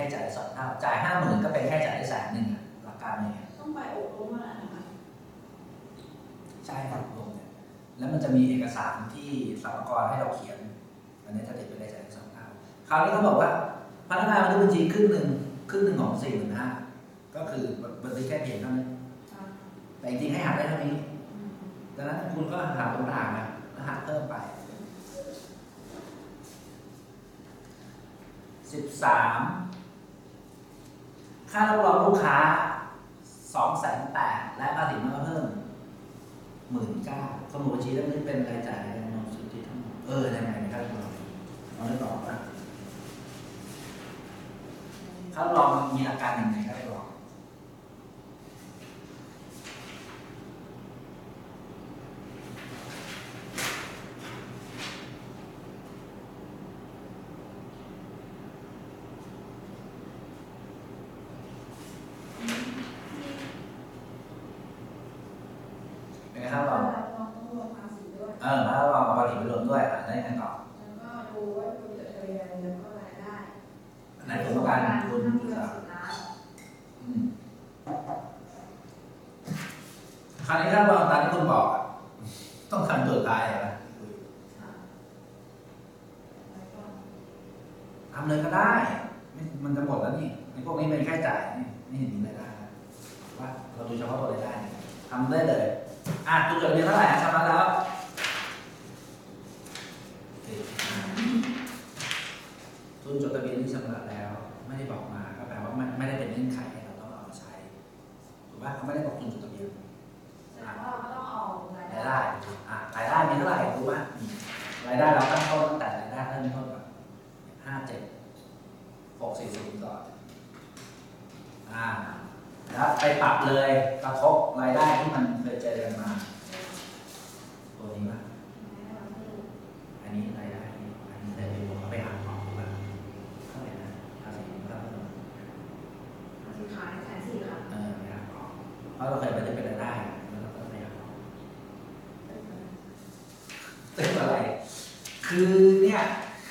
จ่าย2 เท่าจ่าย 50,000ก็เป็นแค่จ่ายได้100,000หลักการเนี่ยต้องไปอบรมอะไรนะคะใช่ครับอบรมเนี่ยแล้วมันจะมีเอกสารที่สรรพากรให้เราเขียนอันนี้จะติดไปได้จ่ายได้2 เท่าคราวนี้เขาบอกว่าพนักงานบันทึกบัญชีครึ่งหนึ่งของ45,000ก็คือบันทึกแค่เพียงเท่านี้แต่จริงๆให้หักได้เท่านี้ดังนั้นคุณก็หักตรงกลางนะแล้วหักเพิ่มไป13ค่ารับรองลูกค้า280,000และภาษีมันก็เพิ่ม19,000สมุดบัญชีเล่มนี้เป็นรายจ่ายในจำนวนสุทธิทั้งหมดได้ไหมครับเราได้บอกว่าค่ารับรองมีอาการอย่างไรครับได้บอกครับเราต้องรวมภาษีด้วยถ้าเราภาษีไปรวมด้วยได้ไงต่อแล้วก็ดูว่าคุณจดทะเบียนแล้วก็รายได้ในสมการคุณคราวนี้ถ้าเราตามที่คุณบอกต้องทำตัวตายเหรอทำเลยก็ได้มันจะหมดแล้วนี่ในพวกนี้เป็นแค่จ่ายไม่เห็นมีรายได้ว่าเราดูเฉพาะตัวรายได้ทำได้เลยคุณจดทะเบียนเท่าไหร่ชำระแล้วทุนจดทะเบียนที่ชำระแล้วไม่ได้บอกมาก็แปลว่าไม่ได้เป็นเงื่อนไขให้เราต้องเอามาใช้ถูกป่ะเขาไม่ได้บอกทุนจดทะเบียนแต่ว่าเราก็ต้องเอารายได้รายได้มีเท่าไหร่รู้ป่ะรายได้เราตั้งต้นตั้งแต่รายได้เริ่มต้นแบบ57,640ก่อนแล้วไปปรับเลยกระทบรายได้ที่มันเคยเจอกันมาตัวนี้ป่ะอันนี้รายได้อันนี้แต่ที่ผมเอาไปหาของดูป่ะเท่าไหร่นะภาษีเท่าไหร่ภาษีขาย140,000ค่ะไปหาของเพราะเราเคยไปจะเป็นรายได้แล้วเราก็ไปหาของตึ้งอะไรคือเนี่ย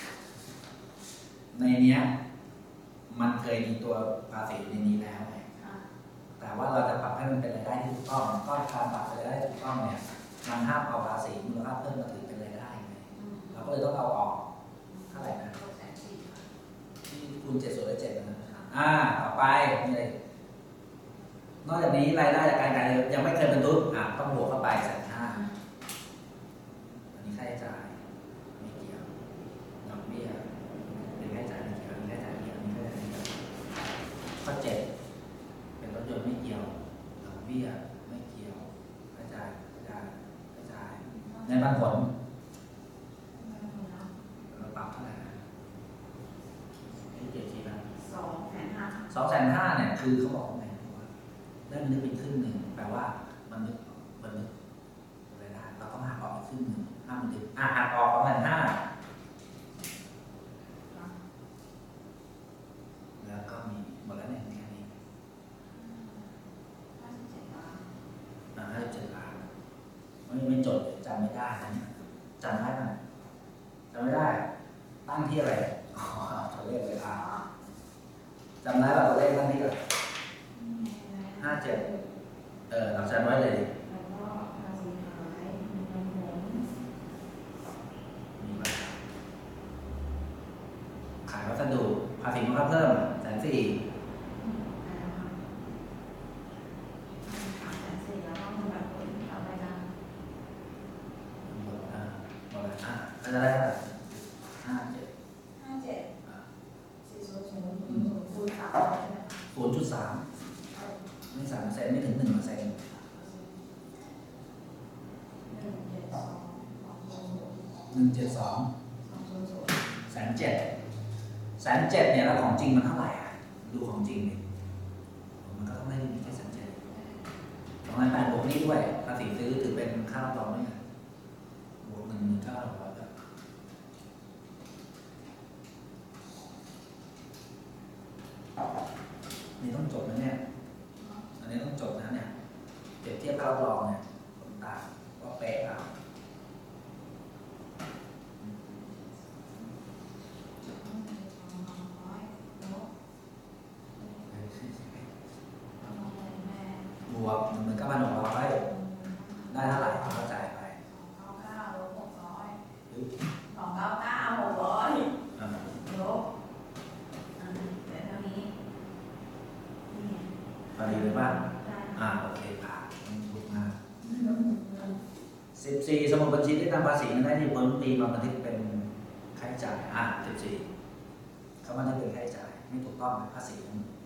ในเนี้ยมันเคยมีตัวภาษีในนี้แล้วไงแต่ว่าเราจะปรับให้มันเป็นรายได้ที่ถูกต้องก็การปรับรายได้ถูกต้องเนี่ยมันห้ามเอาภาษีมูลค่าเพิ่มมาถือเป็นรายได้ไงเราก็เลยต้องเอาออกเท่าไหร่นะที่คูณ7ส่วนด้วย7นะต่อไปนี่เลยนอกจากนี้รายได้จากการขายยังไม่เคยบรรทุกต้องบวกเข้าไป150,000อันนี้ค่าใช้จ่ายไม่เกี่ยวดอกเบี้ยเป็นค่าใช้จ่ายไม่เกี่ยวอันนี้ค่าใช้จ่ายเกี่ยวอันนี้ค่าใช้จ่ายเกี่ยวข้อ7เป็นรถยนต์ไม่เกี่ยวดอกเบี้ยไม่เกี่ยวค่าใช้จ่ายในปันผลเราปรับเท่าไหร่นะที่เจ็ดทีละ250,000เนี่ยคือเขาบอกว่าไงว่าได้มันนึกเป็นครึ่งหนึ่งแปลว่ามันนึกอะไรได้เราต้องหักออกอีกครึ่งหนึ่งห้ามันนึกหักออก250,000แล้วก็มีหมดแล้วเนี่ยแค่นี้57 ล้านไม่จดจำไม่ได้นะจำได้ไหมจำไม่ได้ตั้งที่อะไรตัวเลขเลยจำได้ป่ะตัวเลขตั้งที่อะไร57เราจำไว้เลยแล้วก็ภาษีขายมีปันผลมีป่ะขายวัสดุภาษีมูลค่าเพิ่ม140,000ก็จะได้0.3ไม่3%ไม่ถึง1%172,000,000เนี่ยแล้วของจริงมันเท่าไหร่ดูของจริงดิมันก็ต้องได้มีแค่2,800บวกนี้ด้วยภาษีซื้อถือเป็นค่ารับรองด้วยบวก19,600นี่ต้องจดนะเนี่ยอันนี้ต้องจดนะเนี่ยเปรียบเทียบค่ารับรองเนี่ยต่างว่าเป๊ะเปล่าพอดีเลยป่ะได้โอเคผ่านถูกมาก14 สมุดบัญชีที่นำภาษีเงินได้ที่พ้นปีมาบันทึกเป็นค่าใช้จ่าย14เขาบันทึกเป็นค่าใช้จ่ายไม่ถูกต้องภาษีทั้งหมด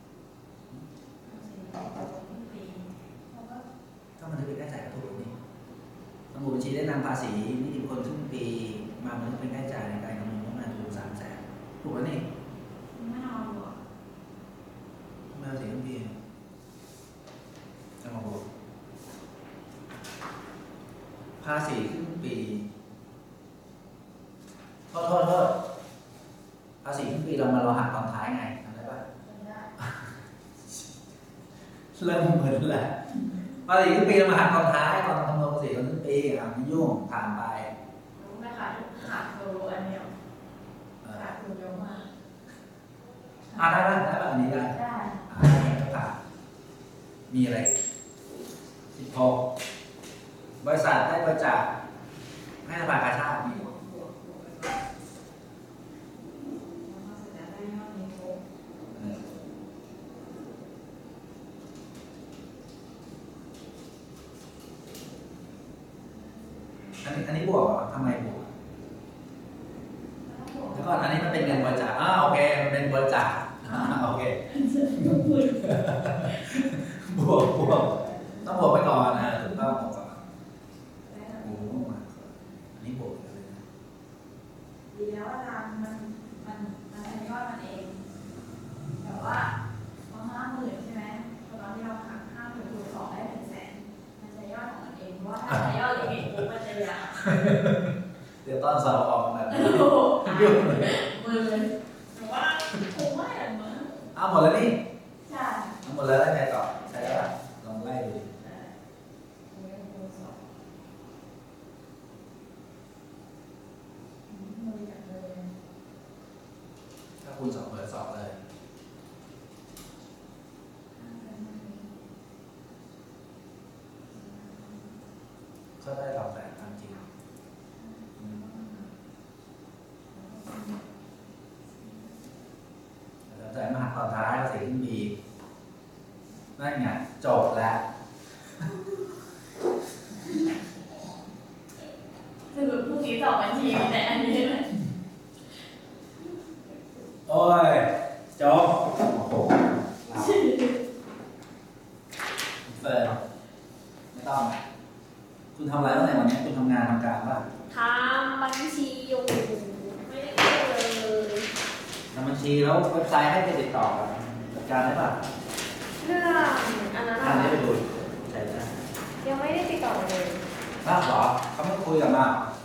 ถ้าบันทึกเป็นค่าใช้จ่ายก็ถูกนี่สมุดบัญชีได้นำภาษีนิติบุคคลครึ่งปีมาบันทึกเป็นค่าใช้จ่ายในการคำนวณงบประมาณรวม300,000ถูกแล้วนี่ไม่เอาหรอภาษีครึ่งปีจะมาบอกภาษีครึ่งปีโทษภาษีครึ่งปีเราหักตอนท้ายไงทำได้ปะได้เริ่มเหมือนแหละภาษีครึ่งปีเรามาหักตอนท้ายตอนคำนวณภาษีตอนครึ่งปีไม่ยุ่งผ่านไปรู้ไหมคะขาดตัวอันเนี้ยขาดตัวเยอะมากได้แบบนี้ได้ได้ก็ผ่านมีอะไร16บริษัทได้บริจาคให้สภากาชาติมีแล้วก็เสร็จแล้วได้ยอดนี้ครบอันนี้บวกเหรอทำไมบวกแล้วก็อันนี้มันเป็นเงินบริจาคโอเคมันเป็นบริจาคโอเคบวกต้องบวกไปก่อนนะถูกต้องบวกก่อนโอ้โหอันนี้บวกเลยนะดีแล้วอาจารย์มันใช้ยอดมันเองแต่ว่าพอ50,000ใช่ไหมตอนที่เราหัก50,000คูณ2ได้100,000มันใช้ยอดของมันเองเพราะว่าถ้าใช้ยอดลิมิตปุ๊บมันจะยาวเดี๋ยวตอนสอบออกแบบนี้โอ้โหยุ่งเลยมือแต่ว่าคงไม่อะมั้งหมดแล้วนี่ใช่หมดแล้วได้ไงต่อใช่แล้วลองไล่ดูดิคูณ2มือจับเลยถ้าคูณ2เปิดสอบเลยก็ได้ตอบแบบตามจริงแต่มาหักตอนท้ายภาษีครึ่งปีนั่นไงจบแล้วสรุปพรุ่งนี้สอบบัญชีมีแต่อันนี้เลยโอ้ยจบโอ้โหเราเฟิร์นไม่ต้องคุณทำอะไรบ้างในวันนี้คุณทำงานทำการป่ะทำบัญชีอยู่ไม่ได้เข้าเลยทำบัญชีแล้วเว็บไซต์ให้ไปติดต่อกันจัดการได้ป่ะเรื่องอันนั้นอันนี้ไปดูใช่ไหมยังไม่ได้ติดต่อเลยน่าเหรอเขาไม่คุยกับมา